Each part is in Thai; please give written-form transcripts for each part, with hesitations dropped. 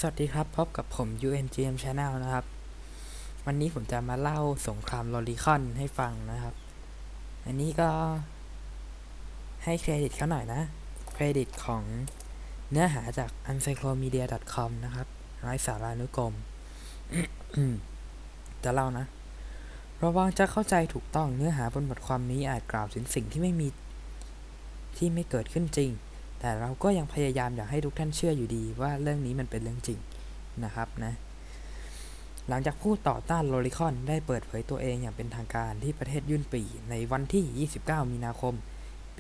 สวัสดีครับพบกับผม UNGM Channel นะครับวันนี้ผมจะมาเล่าสงครามโลลิคอนให้ฟังนะครับอันนี้ก็ให้เครดิตเขาหน่อยนะเครดิตของเนื้อหาจาก encyclopedia.com นะครับไร้สารานุกรม จะเล่านะระวังจะเข้าใจถูกต้องเนื้อหาบนบทความนี้อาจกล่าวถึงสิ่งที่ไม่เกิดขึ้นจริงแต่เราก็ยังพยายามอยากให้ทุกท่านเชื่ออยู่ดีว่าเรื่องนี้มันเป็นเรื่องจริงนะครับนะหลังจากผู้ต่อต้านโลลิคอนได้เปิดเผยตัวเองอย่างเป็นทางการที่ประเทศยุนปีในวันที่ 29 มีนาคม ปี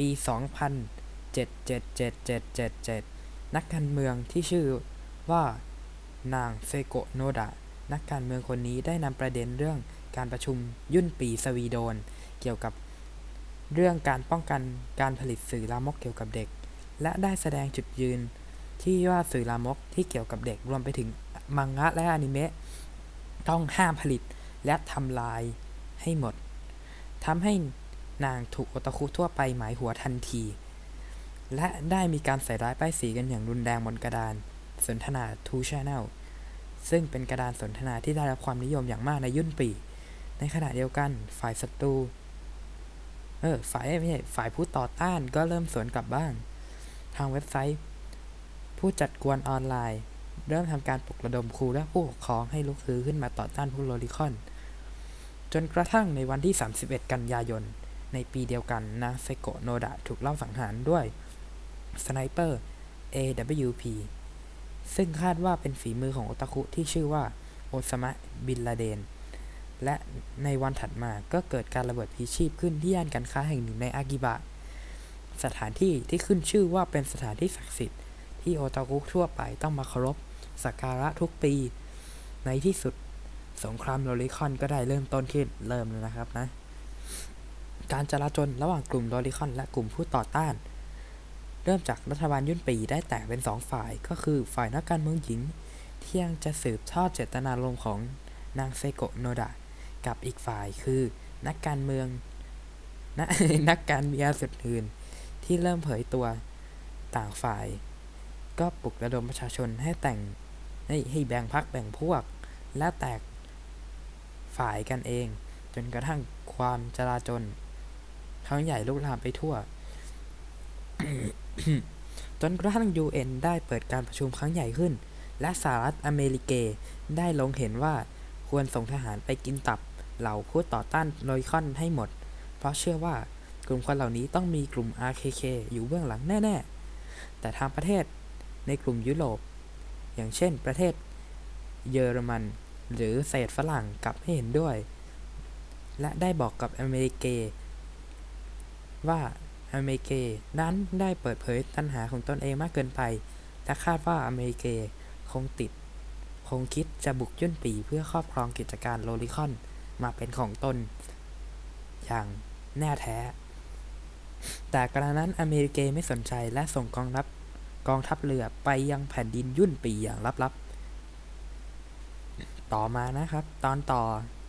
2077 นักการเมืองที่ชื่อว่านางเซโกะโนดะนักการเมืองคนนี้ได้นำประเด็นเรื่องการประชุมยุนปีสวีโดนเกี่ยวกับเรื่องการป้องกันการผลิตสื่อลามกเกี่ยวกับเด็กและได้แสดงจุดยืนที่ว่าสื่อลามกที่เกี่ยวกับเด็กรวมไปถึงมังงะและอนิเมะต้องห้ามผลิตและทำลายให้หมดทำให้นางถูกโอตาคุทั่วไปหมายหัวทันทีและได้มีการใส่ร้ายป้ายสีกันอย่างรุนแรงบนกระดานสนทนา Two Channel ซึ่งเป็นกระดานสนทนาที่ได้รับความนิยมอย่างมากในยุนปีในขณะเดียวกันฝ่ายศัตรูฝ่ายผู้ต่อต้านก็เริ่มสวนกลับบ้างทางเว็บไซต์ผู้จัดกวนออนไลน์เริ่มทำการปลุกระดมครูและผู้ปกครองให้ลุกฮือขึ้นมาต่อต้านพวกโลลิคอนจนกระทั่งในวันที่ 31 กันยายนในปีเดียวกันนางเซโกะโนดะถูกลอบสังหารด้วยสไนเปอร์ AWP ซึ่งคาดว่าเป็นฝีมือของโอตาคุที่ชื่อว่าโอซามะบินลาเดนและในวันถัดมาก็เกิดการระเบิดพลีชีพขึ้นที่ย่านการค้าแห่งหนึ่งในอากิบะสถานที่ที่ขึ้นชื่อว่าเป็นสถานที่ศักดิ์สิทธิ์ที่โอตาคุทั่วไปต้องมาเคารพสักการะทุกปีในที่สุดสงครามโลลิคอนก็ได้เริ่มต้นขึ้นเริ่มแล้วนะครับนะการจลาจลระหว่างกลุ่มโลลิคอนและกลุ่มผู้ต่อต้านเริ่มจากรัฐบาลยุนปีได้แตกเป็น2ฝ่ายก็คือฝ่ายนักการเมืองหญิงที่ยังจะสืบทอดเจตนารมณ์ของนางเซโกะโนดะกับอีกฝ่ายคือนักการเมืองนักการเมืองสุดอื่นที่เริ่มเผยตัวต่างฝ่ายก็ปลุกระดมประชาชนให้แบ่งพรรคแบ่งพวกและแตกฝ่ายกันเองจนกระทั่งความจลาจลครั้งใหญ่ลุกลามไปทั่ว จนกระทั่ง UN ได้เปิดการประชุมครั้งใหญ่ขึ้นและสหรัฐอเมริกาได้ลงเห็นว่าควรส่งทหารไปกินตับเหล่าผู้ต่อต้านโลลิคอนให้หมดเพราะเชื่อว่ากลุ่มคนเหล่านี้ต้องมีกลุ่ม RKK อยู่เบื้องหลังแน่ๆแต่ทางประเทศในกลุ่มยุโรปอย่างเช่นประเทศเยอรมันหรือเศษฝรั่งกลับไม่เห็นด้วยและได้บอกกับอเมริกาว่าอเมริกานั้นได้เปิดเผยปัญหาของตนเองมากเกินไปและคาดว่าอเมริกาคงคิดจะบุกยุ่นปีเพื่อครอบครองกิจการโลลิคอนมาเป็นของตนอย่างแน่แท้แต่กระนั้นอเมริกาไม่สนใจและส่งกองทัพเรือไปยังแผ่นดินยุ่นปีอย่างลับๆต่อมานะครับตอนต่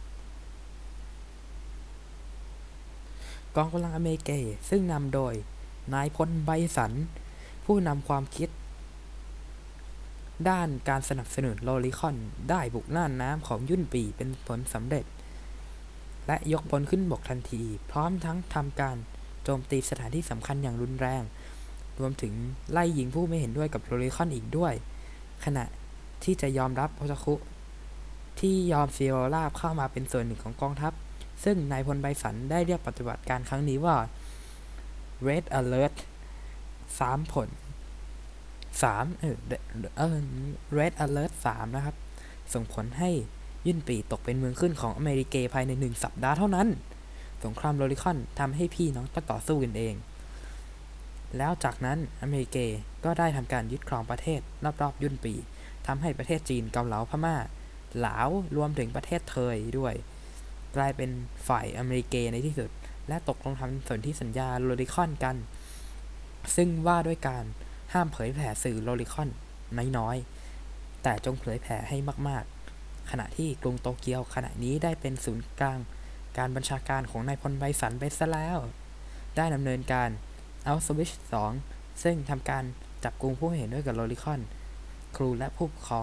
อกองกำลังอเมริกาซึ่งนำโดยนายพลไบสันผู้นำความคิดด้านการสนับสนุนโลลิคอนได้บุกน่านน้ำของยุ่นปีเป็นผลสำเร็จและยกพลขึ้นบกทันทีพร้อมทั้งทำการโจมตีสถานที่สำคัญอย่างรุนแรงรวมถึงไล่ยิงผู้ไม่เห็นด้วยกับโลลิคอนอีกด้วยขณะที่จะยอมรับโอตาคุที่ยอมเสียราบเข้ามาเป็นส่วนหนึ่งของกองทัพซึ่งนายพลไบสันได้เรียกปฏิบัติการครั้งนี้ว่า Red Alert 3 ผลRed Alert 3นะครับส่งผลให้ยุ่นปีตกเป็นเมืองขึ้นของอเมริกาภายใน1 สัปดาห์เท่านั้นสงครามโลลิคอนทำให้พี่น้องต้องต่อสู้กันเองแล้วจากนั้นอเมริกาก็ได้ทำการยึดครองประเทศรอบๆยุ่นปีทำให้ประเทศจีนเกาเหลาพม่าลาวรวมถึงประเทศเทยด้วยกลายเป็นฝ่ายอเมริกาในที่สุดและตกลงทำสนธิสัญญาโลลิคอนกันซึ่งว่าด้วยการห้ามเผยแผ่สื่อโลลิคอนน้อยๆแต่จงเผยแผ่ให้มากๆขณะที่กรุงโตเกียวขณะนี้ได้เป็นศูนย์กลางการบัญชาการของนายพลไบสันไปซะแล้วได้ดำเนินการอัลสวิช 2ซึ่งทำการจับกุมผู้เห็นด้วยกับโลลิคอนครูและผู้ปกครอง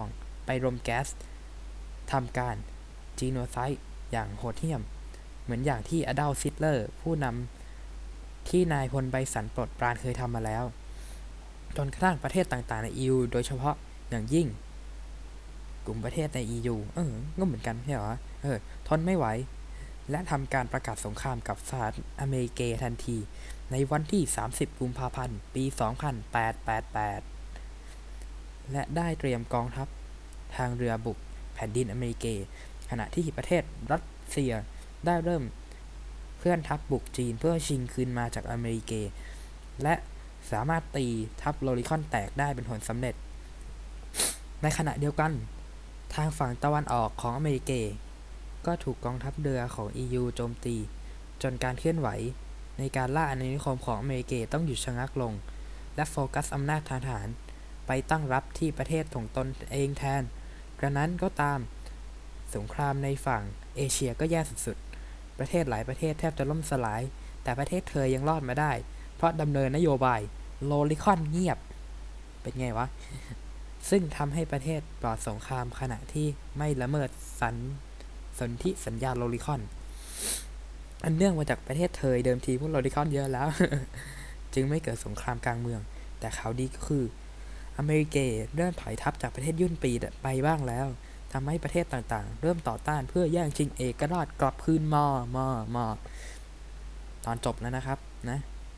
รมแก๊สทำการจีโนไซด์อย่างโหดเหี้ยมเหมือนอย่างที่อดัลฟ์ ฮิตเลอร์ผู้นำที่นายพลไบสันโปรดปรานเคยทำมาแล้วจนกระทั่งประเทศต่างๆใน EU โดยเฉพาะอย่างยิ่งกลุ่มประเทศใน EU ก็เหมือนกันใช่เหรอทนไม่ไหวและทำการประกาศสงครามกับสหรัฐอเมริกาทันทีในวันที่30กุมภาพันธ์ปี2888และได้เตรียมกองทัพทางเรือบุกแผ่นดินอเมริกาขณะที่ประเทศรัสเซียได้เริ่มเคลื่อนทัพบุกจีนเพื่อชิงคืนมาจากอเมริกาและสามารถตีทัพโลลิคอนแตกได้เป็นผลสำเร็จในขณะเดียวกันทางฝั่งตะวันออกของอเมริกาก็ถูกกองทัพเรือของ EU โจมตีจนการเคลื่อนไหวในการล่าอาณานิคมของอเมริกาต้องหยุดชะงักลงและโฟกัสอำนาจทางทหารไปตั้งรับที่ประเทศของตนเองแทนกระนั้นก็ตามสงครามในฝั่งเอเชียก็แย่สุดๆประเทศหลายประเทศแทบจะล่มสลายแต่ประเทศเธอยังรอดมาได้เพราะดำเนินนโยบายโลลิคอนเงียบเป็นไงวะซึ่งทำให้ประเทศปลอดสงครามขณะที่ไม่ละเมิดสนธิสัญญาโลลิคอนอันเนื่องมาจากประเทศเธอเดิมทีพวกโลลิคอนเยอะแล้ว จึงไม่เกิดสงครามกลางเมืองแต่ข่าวดีก็คืออเมริกาเริ่มถอยทัพจากประเทศยุ่นปีไปบ้างแล้วทำให้ประเทศต่างๆเริ่มต่อต้านเพื่อแย่งชิงเอกราชกลับคืนมาตอนจบแล้วนะครับนะ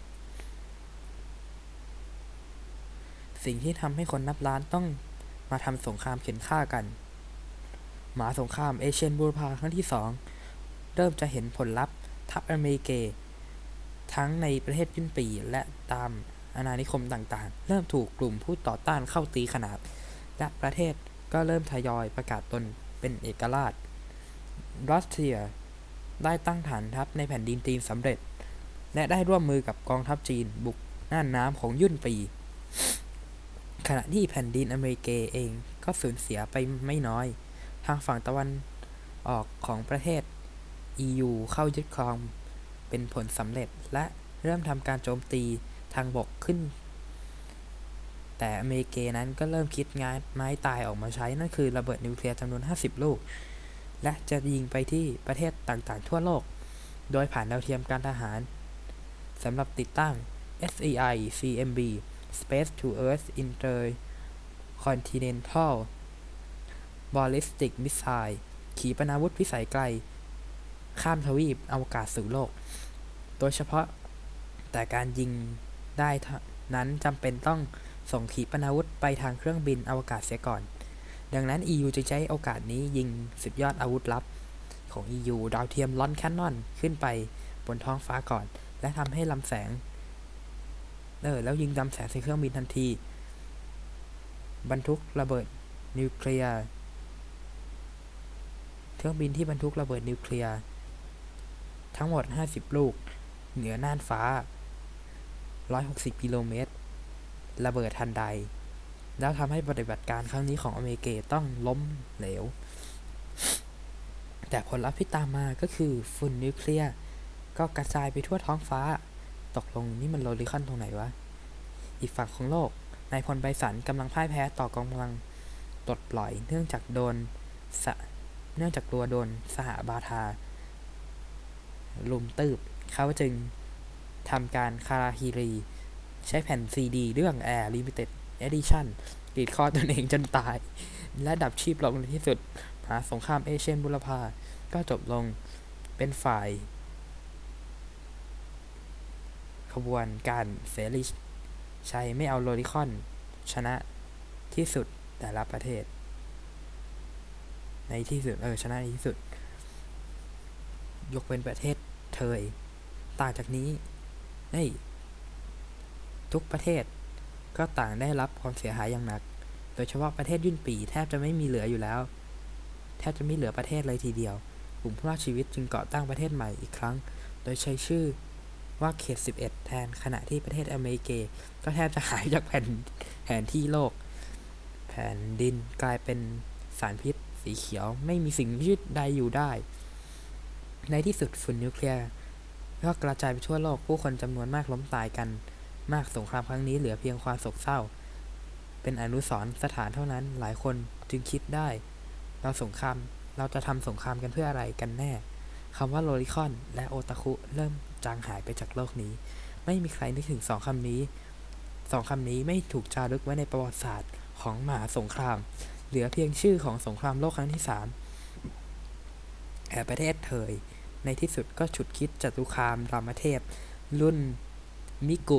สิ่งที่ทำให้คนนับล้านต้องมาทำสงครามเข็นฆ่ากันหมาสงครามเอเชียนบูรพาครั้งที่2เริ่มจะเห็นผลลัพธ์ทัพอเมริกาทั้งในประเทศยุ่นปีและตามอาณานิคมต่างๆเริ่มถูกกลุ่มผู้ต่อต้านเข้าตีขนาบและประเทศก็เริ่มทยอยประกาศตนเป็นเอกราชรัสเซียได้ตั้งฐานทัพในแผ่นดินจีนสำเร็จและได้ร่วมมือกับกองทัพจีนบุกน่านน้ำของยุ่นปีขณะที่แผ่นดินอเมริกาเองก็สูญเสียไปไม่น้อยทางฝั่งตะวันออกของประเทศ EU เข้ายึดครองเป็นผลสำเร็จและเริ่มทำการโจมตีทางบกขึ้นแต่อเมริกานั้นก็เริ่มคิดงานไม้ตายออกมาใช้นั่นคือระเบิดนิวเคลียร์จำนวน50 ลูกและจะยิงไปที่ประเทศต่างๆทั่วโลกโดยผ่านดาวเทียมการทหารสำหรับติดตั้ง SEICMB Space to Earth Intercontinental Ballistic Missile ขีปนาวุธพิสัยไกลข้ามทวีปอวกาศสู่โลกโดยเฉพาะแต่การยิงได้นั้นจำเป็นต้องส่งขีปนาวุธไปทางเครื่องบินอวกาศเสียก่อนดังนั้น EU จึงใช้โอกาสนี้ยิงสุดยอดอาวุธลับของ EU ดาวเทียมลอนแคนนอนขึ้นไปบนท้องฟ้าก่อนและทำให้ลำแสงแล้วยิงลำแสงใส่เครื่องบินทันทีบรรทุกระเบิดนิวเคลียร์เครื่องบินที่บรรทุกระเบิดนิวเคลียร์ทั้งหมด50 ลูกเหนือน่านฟ้า160 กิโลเมตรระเบิดทันใดแล้วทำให้ปฏิบัติการครั้งนี้ของอเมริกาต้องล้มเหลวแต่ผลลัพธ์ที่ตามมาก็คือฝุ่นนิวเคลียร์ก็กระจายไปทั่วท้องฟ้าตกลงนี่มันโลลิคอนตรงไหนวะอีกฝั่งของโลกนายพลไบสันกำลังพ่ายแพ้ต่อกำลังปลดปล่อยเนื่องจากกลัวโดนสหบาทาลุมตืบเขาจึงทำการคาราฮิรีใช้แผ่นซีดีเรื่อง Air Limited Edition กรีดคอตนเองจนตายและดับชีพลงในที่สุดมหาสงครามเอเชียนบูรพาก็จบลงเป็นฝ่ายขบวนการเสรีชัยไม่เอาโลลิคอนชนะที่สุดแต่ละประเทศในที่สุดชนะในที่สุดยกเป็นประเทศเทยต่างจากนี้ทุกประเทศก็ต่างได้รับความเสียหายอย่างหนักโดยเฉพาะประเทศยุ่นปีแทบจะไม่มีเหลืออยู่แล้วแทบจะไม่เหลือประเทศเลยทีเดียวกลุ่มผู้รอดชีวิตจึงก่อตั้งประเทศใหม่อีกครั้งโดยใช้ชื่อว่าเขต11แทนขณะที่ประเทศอเมริกาก็แทบจะหายจากแผนที่โลกแผ่นดินกลายเป็นสารพิษสีเขียวไม่มีสิ่งมีชีวิตใดอยู่ได้ในที่สุดฝุ่นนิวเคลียร์ก็กระจายไปทั่วโลกผู้คนจำนวนมากล้มตายกันมากสงครามครั้งนี้เหลือเพียงความโศกเศร้าเป็นอนุสรณ์สถานเท่านั้นหลายคนจึงคิดได้เราจะทำสงครามกันเพื่ออะไรกันแน่คำว่าโลลิคอนและโอตาคุเริ่มจางหายไปจากโลกนี้ไม่มีใครนึกถึงสองคำนี้ไม่ถูกจารึกไว้ในประวัติศาสตร์ของมหาสงครามเหลือเพียงชื่อของสงครามโลกครั้งที่3แต่ประเทศเถยในที่สุดก็ฉุดคิดจตุคามรามเทพรุ่นมิกุ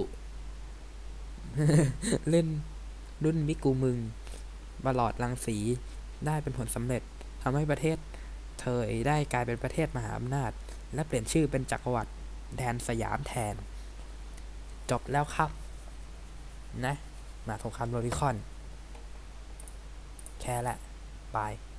เล่นรุ่นมิกูมึงบลอดรังสีได้เป็นผลสำเร็จทำให้ประเทศเธอได้กลายเป็นประเทศมหาอำนาจและเปลี่ยนชื่อเป็นจักรวรรดิแดนสยามแทนจบแล้วครับนะมาสงครามโลลิคอนแค่ละบาย